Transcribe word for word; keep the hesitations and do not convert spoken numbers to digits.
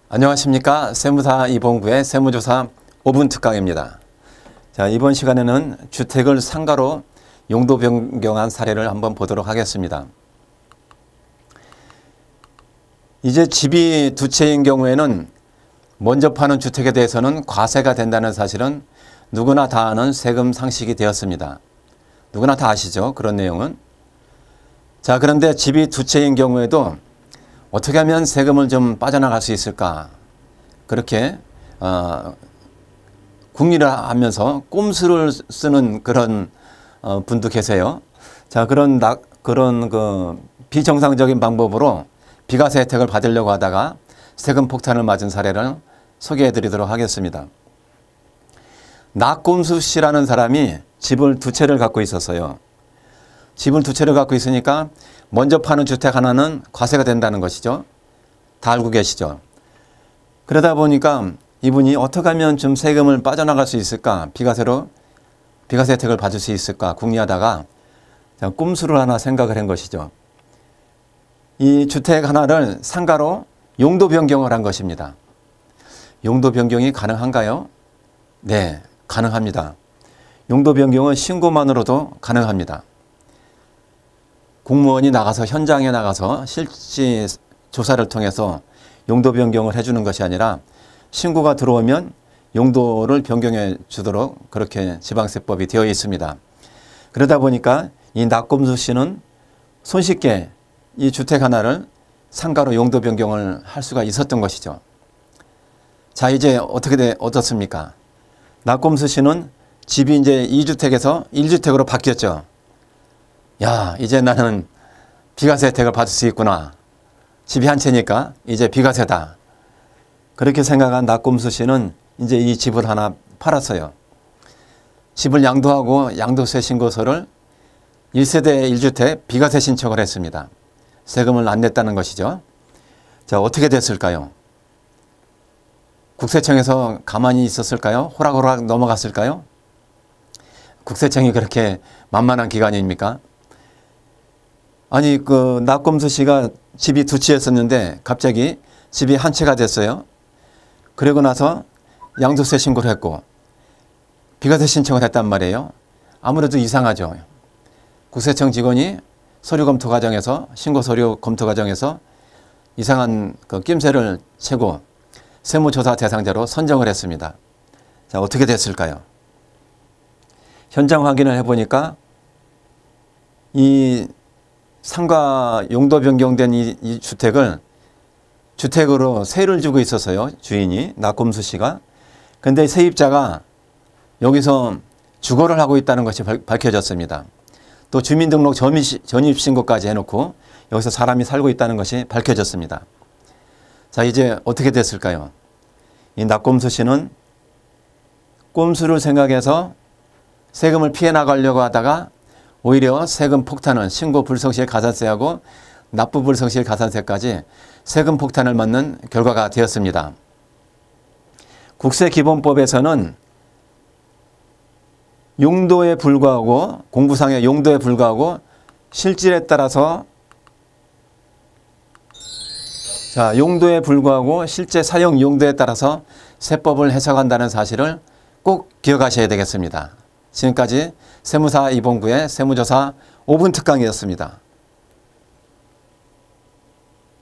안녕하십니까. 세무사 이봉구의 세무조사 오 분 특강입니다. 자, 이번 시간에는 주택을 상가로 용도 변경한 사례를 한번 보도록 하겠습니다. 이제 집이 두 채인 경우에는 먼저 파는 주택에 대해서는 과세가 된다는 사실은 누구나 다 아는 세금 상식이 되었습니다. 누구나 다 아시죠? 그런 내용은. 자, 그런데 집이 두 채인 경우에도 어떻게 하면 세금을 좀 빠져나갈 수 있을까? 그렇게 어, 궁리를 하면서 꼼수를 쓰는 그런 어, 분도 계세요. 자, 그런 나, 그런 그 비정상적인 방법으로 비과세 혜택을 받으려고 하다가 세금 폭탄을 맞은 사례를 소개해드리도록 하겠습니다. 낙곰수 씨라는 사람이 집을 두 채를 갖고 있었어요. 집을 두 채를 갖고 있으니까 먼저 파는 주택 하나는 과세가 된다는 것이죠. 다 알고 계시죠. 그러다 보니까 이분이 어떻게 하면 좀 세금을 빠져나갈 수 있을까, 비과세로 비과세 혜택을 받을 수 있을까 궁리하다가 꼼수를 하나 생각을 한 것이죠. 이 주택 하나를 상가로 용도 변경을 한 것입니다. 용도 변경이 가능한가요? 네, 가능합니다. 용도 변경은 신고만으로도 가능합니다. 공무원이 나가서 현장에 나가서 실지 조사를 통해서 용도 변경을 해주는 것이 아니라 신고가 들어오면 용도를 변경해 주도록 그렇게 지방세법이 되어 있습니다. 그러다 보니까 이 낙곰수 씨는 손쉽게 이 주택 하나를 상가로 용도 변경을 할 수가 있었던 것이죠. 자, 이제 어떻게 돼, 어떻습니까? 낙곰수 씨는 집이 이제 이 주택에서 일 주택으로 바뀌었죠. 야, 이제 나는 비과세 혜택을 받을 수 있구나. 집이 한 채니까 이제 비과세다. 그렇게 생각한 낙곰수 씨는 이제 이 집을 하나 팔았어요. 집을 양도하고 양도세 신고서를 일 세대 일 주택 비과세 신청을 했습니다. 세금을 안 냈다는 것이죠. 자, 어떻게 됐을까요? 국세청에서 가만히 있었을까요? 호락호락 넘어갔을까요? 국세청이 그렇게 만만한 기관입니까? 아니, 그 낙곰수 씨가 집이 두 채였었는데 갑자기 집이 한 채가 됐어요. 그러고 나서 양도세 신고를 했고 비과세 신청을 했단 말이에요. 아무래도 이상하죠. 국세청 직원이 서류 검토 과정에서 신고 서류 검토 과정에서 이상한 그 낌새를 채고 세무조사 대상자로 선정을 했습니다. 자, 어떻게 됐을까요? 현장 확인을 해보니까 이 상가 용도 변경된 이, 이 주택을 주택으로 세를 주고 있었어요. 주인이, 낙곰수 씨가. 근데 세입자가 여기서 주거를 하고 있다는 것이 밝혀졌습니다. 또 주민등록 전입신고까지 해놓고 여기서 사람이 살고 있다는 것이 밝혀졌습니다. 자, 이제 어떻게 됐을까요? 이 낙곰수 씨는 꼼수를 생각해서 세금을 피해 나가려고 하다가 오히려 세금 폭탄은 신고 불성실 가산세하고 납부 불성실 가산세까지 세금 폭탄을 맞는 결과가 되었습니다. 국세기본법에서는 용도에 불과하고 공부상의 용도에 불과하고 실질에 따라서 자, 용도에 불과하고 실제 사용 용도에 따라서 세법을 해석한다는 사실을 꼭 기억하셔야 되겠습니다. 지금까지 세무사 이봉구의 세무조사 오 분 특강이었습니다.